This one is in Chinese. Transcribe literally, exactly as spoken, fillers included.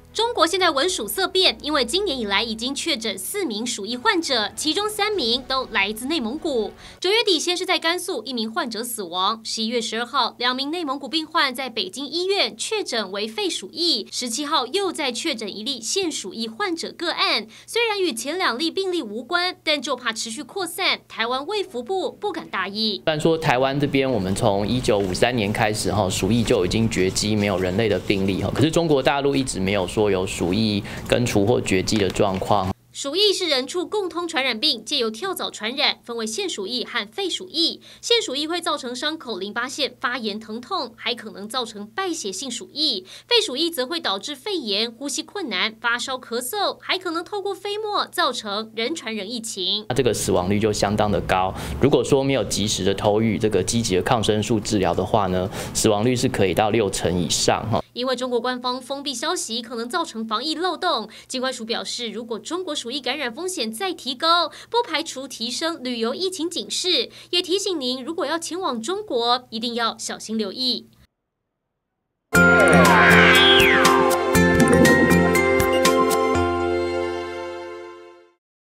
中国现在闻鼠色变，因为今年以来已经确诊四名鼠疫患者，其中三名都来自内蒙古。九月底先是在甘肃一名患者死亡，十一月十二号两名内蒙古病患在北京医院确诊为肺鼠疫，十七号又再确诊一例腺鼠疫患者个案。虽然与前两例病例无关，但就怕持续扩散，台湾卫福部不敢大意。 虽然说台湾这边我们从一九五三年开始哈，鼠疫就已经绝迹，没有人类的病例哈，可是中国大陆一直没有说有鼠疫根除或绝迹的状况。 鼠疫是人畜共通传染病，借由跳蚤传染，分为腺鼠疫和肺鼠疫。腺鼠疫会造成伤口淋巴腺发炎疼痛，还可能造成败血性鼠疫。肺鼠疫则会导致肺炎、呼吸困难、发烧、咳嗽，还可能透过飞沫造成人传人疫情。 这个死亡率就相当的高。如果说没有及时的投予这个积极的抗生素治疗的话呢，死亡率是可以到六成以上哈。 因为中国官方封闭消息可能造成防疫漏洞，疾管署表示，如果中国鼠疫感染风险再提高，不排除提升旅游疫情警示，也提醒您，如果要前往中国，一定要小心留意。